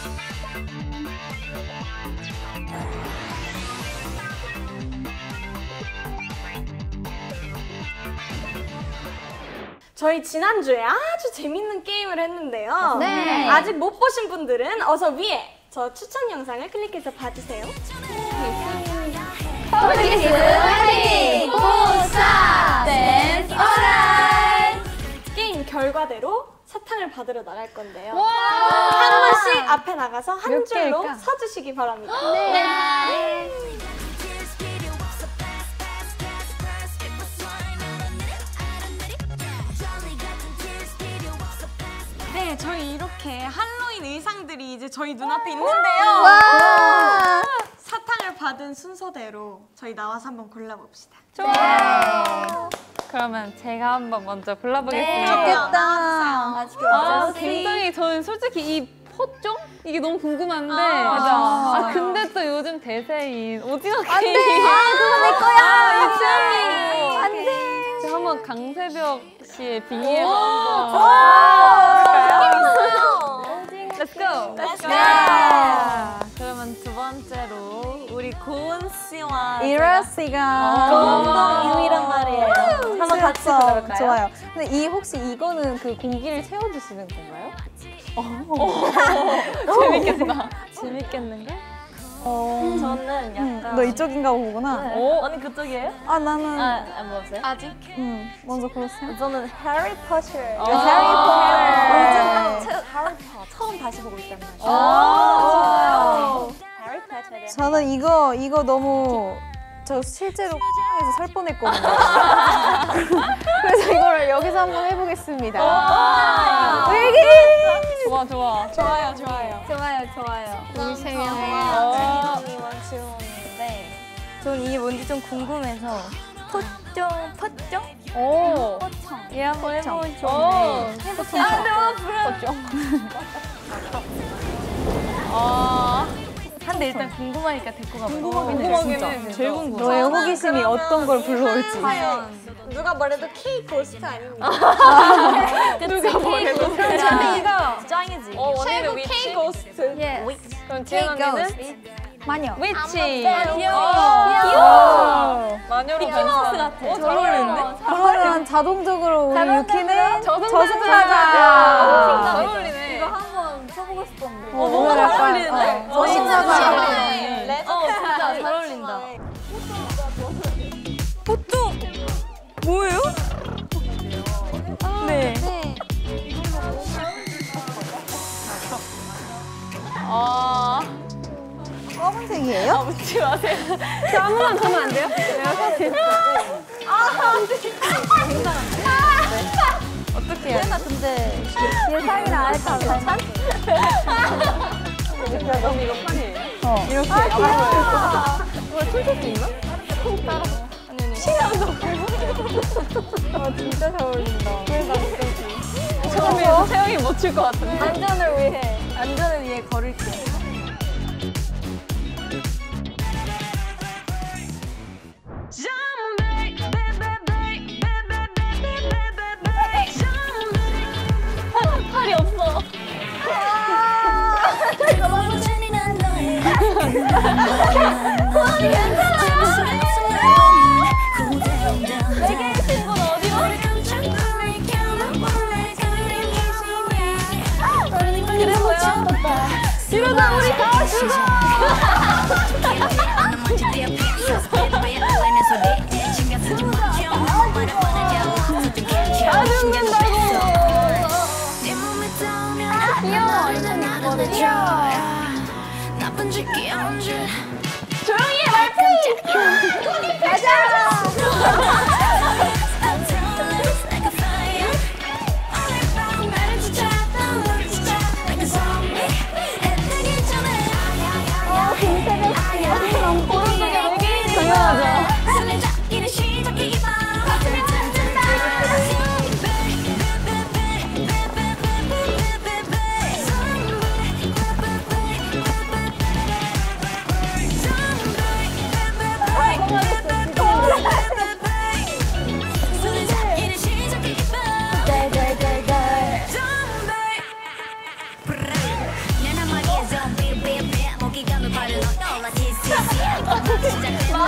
저희 지난주에 아주 재밌는 게임을 했는데요. 네. 아직 못 보신 분들은 어서 위에 저 추천 영상을 클릭해서 봐주세요. 퍼블리스 화이팅! 보사! 댄스 오라이! 게임 결과대로 사탕을 받으러 나갈 건데요. 한 분씩 앞에 나가서 한 줄로 개일까? 서주시기 바랍니다. 네. 네, 저희 이렇게 할로윈 의상들이 이제 저희 눈앞에 있는데요. 와! 사탕을 받은 순서대로 저희 나와서 한번 골라봅시다. 좋아요. 그러면 제가 한번 먼저 골라보겠습니다. 좋겠다. 아, 굉장히 저는 솔직히 이 포종? 이게 너무 궁금한데. 맞아. 근데 또 요즘 대세인 오징어 안 게임. 돼! 그거 내 거야! 이 취향이에요. 안 돼! 제가 한번 강세벽 씨의 빙의해서 한번. Let's go! Let's go! 자, 그러면 두 번째로 우리 고은 씨와 이라 씨가 공동 유일한 말이에요. 한번 같이 들어볼까요? 좋아요. 근데 이 혹시 이거는 그 공기를 채워주시는 건가요? 재밌겠다. 재밌겠는데? 저는 약간 너 이쪽인가 보구나. 언니 그쪽이에요? 아 나는 안 먹었어요? 아직? 먼저 고르세요. 저는 해리포터. 해리포터. 처음 다시 보고 있단 말이에요. 좋아요. 해리포터. 저는 이거 너무 저 실제로 에서 살 뻔했거든요. 그래서 이거를 여기서 한번 해보겠습니다. 좋아, 좋아. 좋아요. 좋아요. 우리 세 명. 언니와 지원인데 전 이게 뭔지 좀 궁금해서. 포정? 오. 얘 한번 해보죠. 오. 근데 일단 궁금하니까 데리고 가봐. 궁금하긴 해. 제일 궁금해. 너의 호기심이 어떤 걸 불러올지. 누가 뭐래도 K 고스트 아닙니다. 누가 뭐래도 이거 짱이지. 원래는 위치. K 고스트. 그럼 지은 언니는? 마녀. 위치. 귀여워. 마녀로 변신. 같아. 잘 어울리는데? 그러면 자동적으로 우리 유키는 저승사자. 잘 어울리네. 이거 한번 써보고 싶었는데. 너무 잘 어울리는데? 저승사자. 진짜 잘 어울린다. 뭐예요? 네. 검은색이에요? 묻지 마세요. 아무나 보면 안 돼요? 어떻게 해요? 내가 근데 예상이나 알까 괜찮? 너무 이거 판이에요. 이렇게 이거 춤출 수 있나? 진짜 잘 어울린다. 처음에 채영이 못 출 것 같은데. 안전을 위해 걸을게. 팔이 없어. 이러다 우리 다 죽어! 다 죽는다고! 귀여워. 조용히 해, 말피! 가자!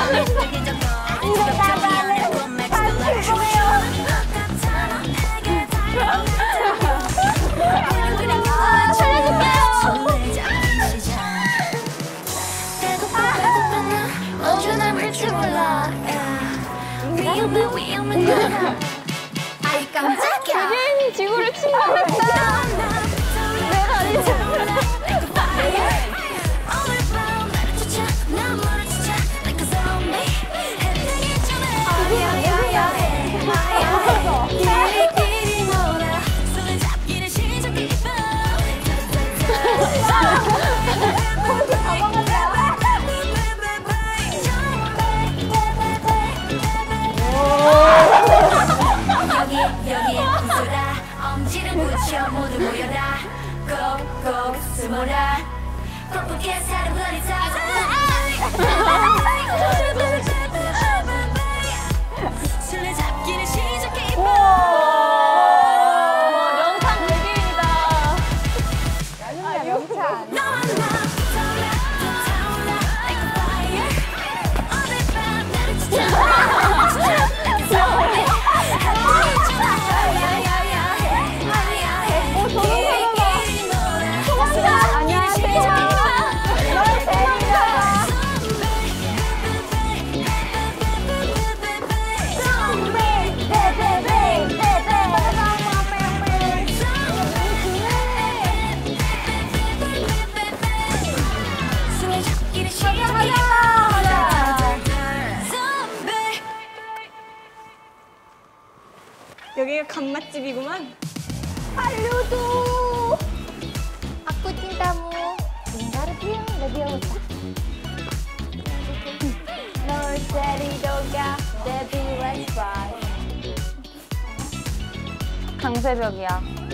아이 깜짝이야. 세계인이 지구를 침범했다. 내가 여기 웃어라. 엄지를 붙여 모두 모여라. 꼭꼭 숨어라. 뻑뻑해 사람들이 술래잡기를 시작해. 명탄 외계인이다. 명찬. 너와 나 타올라 like a fire. 어딜 밤 나를 지쳐. 여기가 간맛집이구만. 알려줘. Aku cintamu tinggal diam biasa. No steady doga, baby let's fly. 강새벽이야.